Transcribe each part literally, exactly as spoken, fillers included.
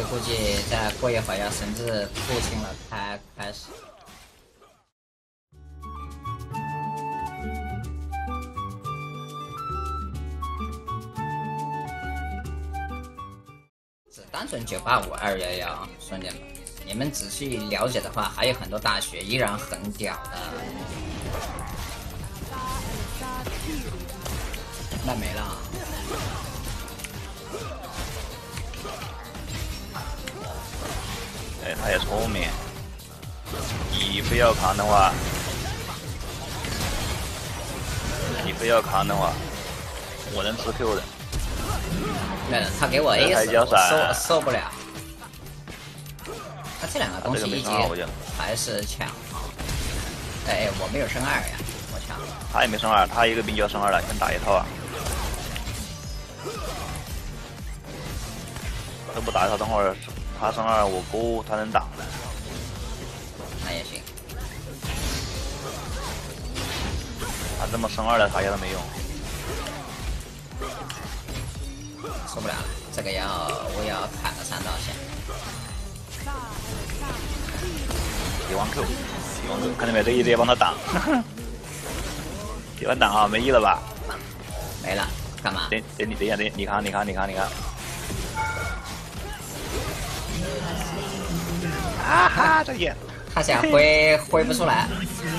估计再过一会儿要神智不清了，才开始。只单纯九八五二幺幺，兄弟们，你们仔细了解的话，还有很多大学依然很屌的。那没了。 哎，他也聪明。你非要扛的话，你非要扛的话，我能吃 Q 的。 没了，他给我 A 死，我受受不了。他这两个东西一级还是强。哎，我没有升二呀，我强。 他也没升二，他一个兵就要升二了，先打一套啊。这不打一套，等会儿。 他升二，我勾他能挡的， 那也行。 他这么升二的塔下都没用， 受不了了，这个要我要砍个三道线。 帝王 Q， 帝王 Q， 看见没？这一直接帮他挡，帝王挡啊，没 E 了吧？ 没了，干嘛？ 等等你等一下，等你看，你看，你看，你看。 啊哈！这也， 他想挥挥不出来。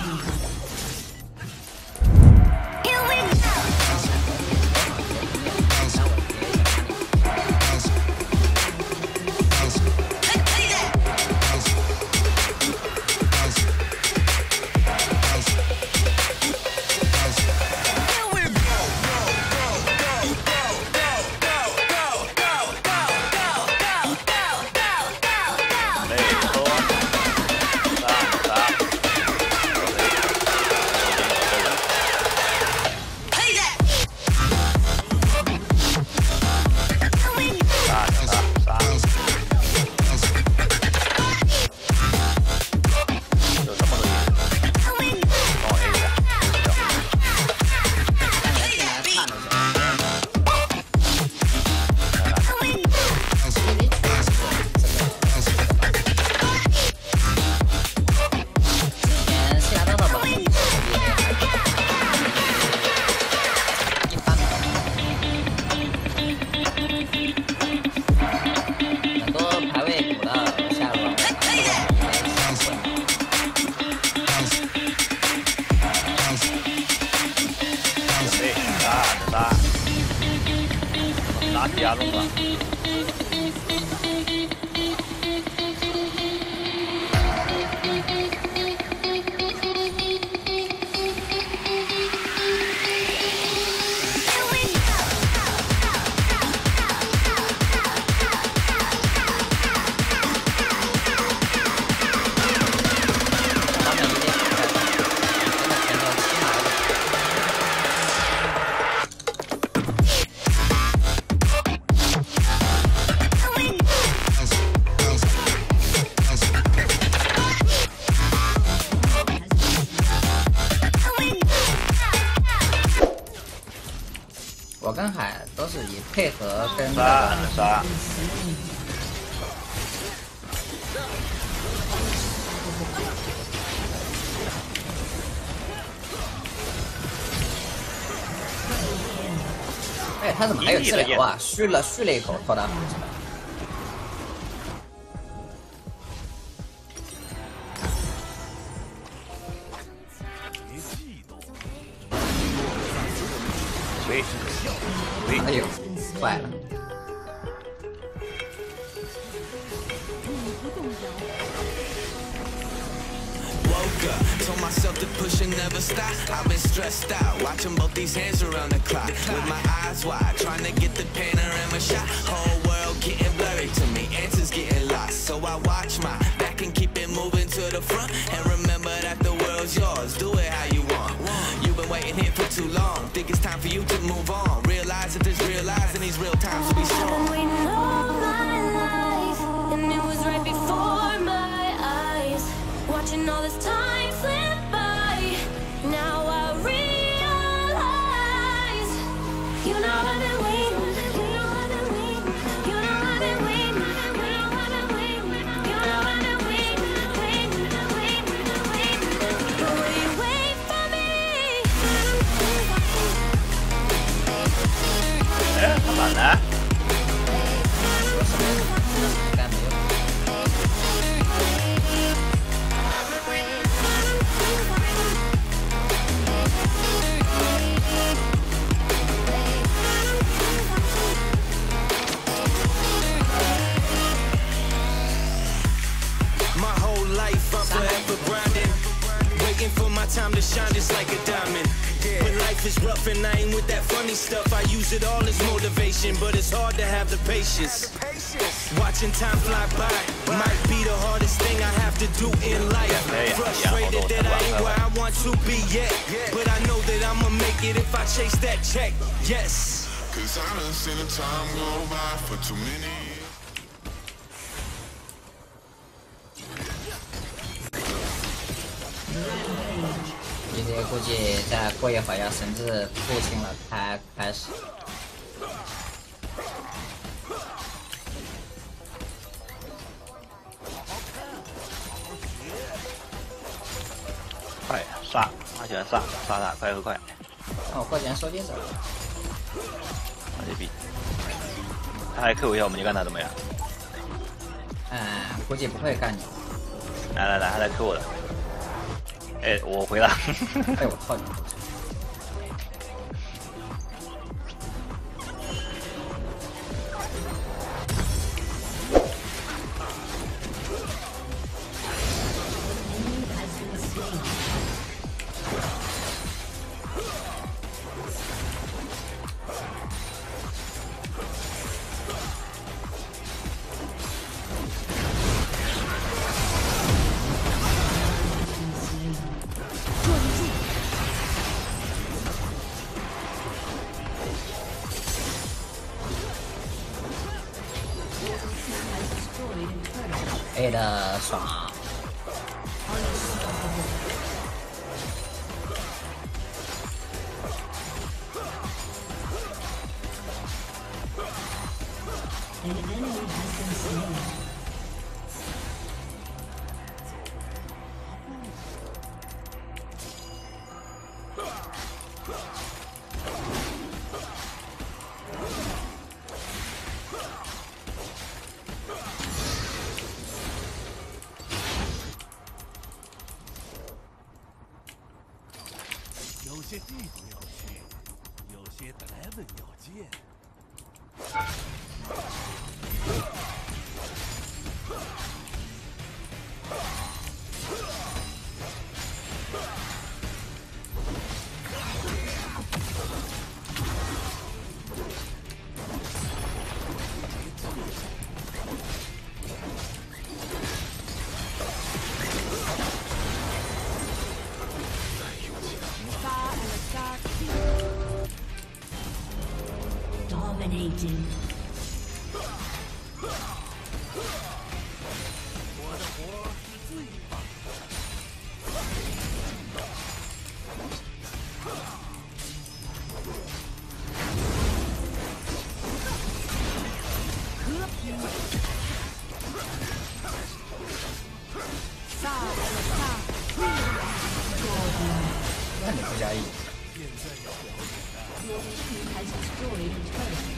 压中了。 我跟海都是以配合跟杀杀。 哎，他怎么还有治疗啊？续了续了一口拖大斧子。 喂喂， 哎呦，坏了！ Told myself to push and never stop. I've been stressed out, watching both these hands around the clock. With my eyes wide, trying to get the panorama shot. Whole world getting blurry to me, answers getting lost. So I watch my back and keep it moving to the front. And remember that the world's yours, do it how you want. You've been waiting here for too long. Think it's time for you to move on. Realize that there's real lies in these real times to be strong. I've been waiting all my life, and it was right before my eyes. Watching all this time slip by, now I realize. You know I've been waiting, you know I've been waiting, you know I've been waiting, you know I've 哪呢？ 应该没有。 My whole life I'm forever grinding, waiting for my time to shine just like a diamond. When life is rough and I ain't with that funny stuff, I use it all as motivation, but it's hard to have the patience. Watching time fly by might be the hardest thing I have to do in life. Frustrated that I ain't where I want to be yet, but I know that I'ma make it if I chase that check. Yes. Cause I done seen the time go by for too many years. 姐姐估计再过一会儿要神智不清了才开始。 快杀！他喜欢杀，杀他，快快快！ 那我过几天收金走。 他这逼，他还 Q 一下我们就干他怎么样？ 嗯，估计不会干你。 来来来，他在 Q 我了。 哎，我回了。 哎，我操你！A 的爽。 An enemy has been slain. Dominating. 那你不加一？ Your team has destroyed a turret.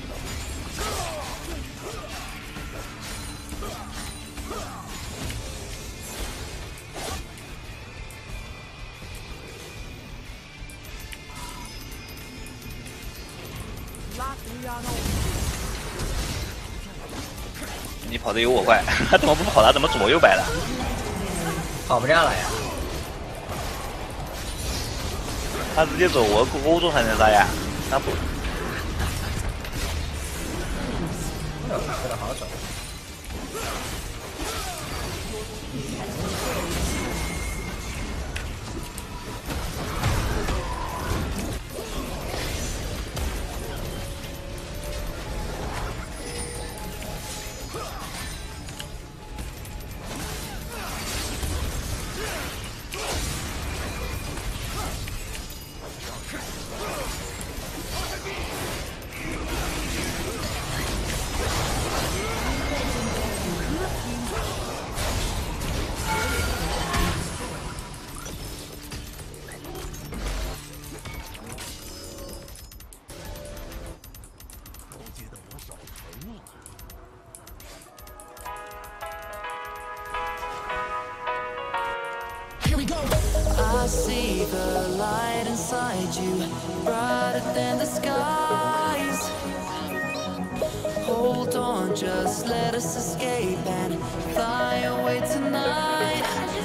你跑得有我快，他怎么不跑？他怎么左右摆了？ 跑不掉了呀！ 他直接走我欧洲才能杀呀，他不。 这个好走。 inside you, brighter than the skies. Hold on, just let us escape and fly away tonight.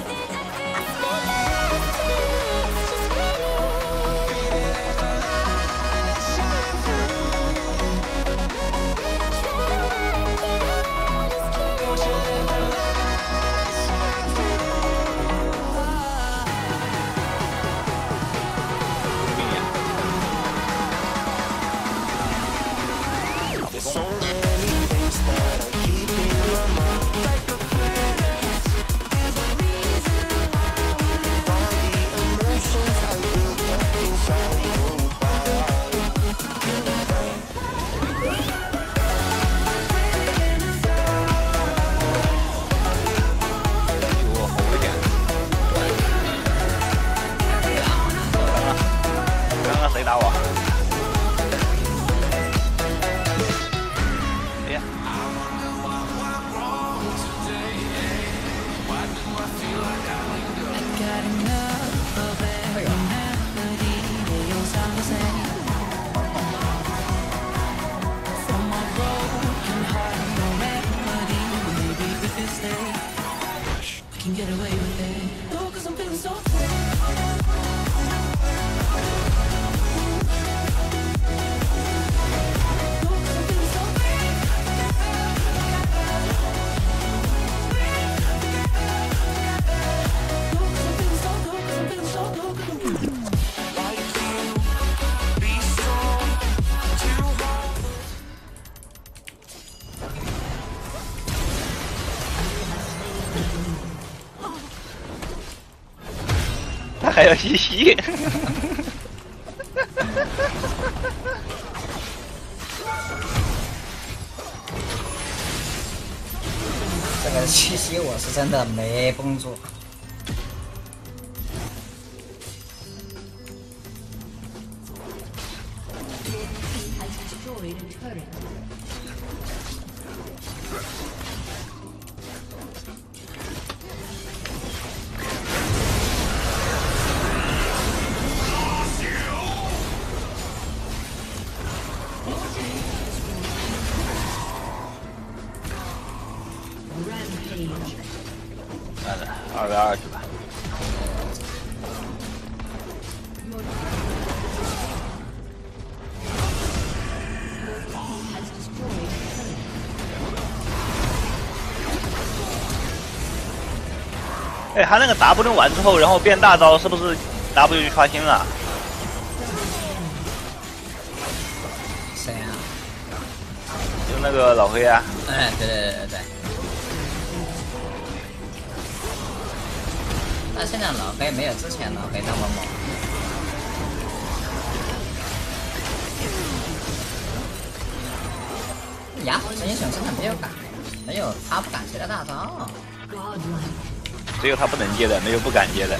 So many things that are keeping my mind. Like the planets is the reason why. All the emotions I built up inside your body. 我好一点。刚刚谁打我？ Can get away with it. Oh, cause I'm feeling so free. Be strong, too hard. 他还要嘻嘻。 这个气息我是真的没绷住。 has destroyed a turret. 算了，二 v 二去吧。 Has destroyed a turret. 哎，他那个 W 完之后，然后变大招，是不是 W 就刷新了？ 谁啊？ 就那个老黑啊。 哎，对对对对对。那现在老黑没有之前老黑那么猛。雅虎这英雄真的没有敢，没有他不敢接的大招。 Godlike. 只有他不能接的，没有不敢接的。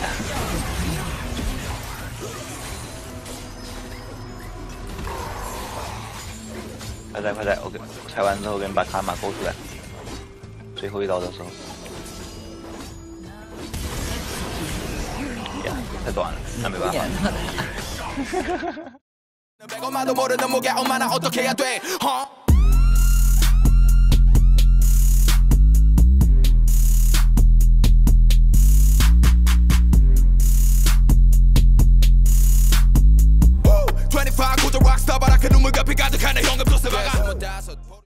快在快在，我给我拆完之后，给你把卡玛勾出来。最后一刀的时候，呀，太短了，那没办法。 배고마도 모르는 목에 엄마나 어떻게 해야 돼? huh?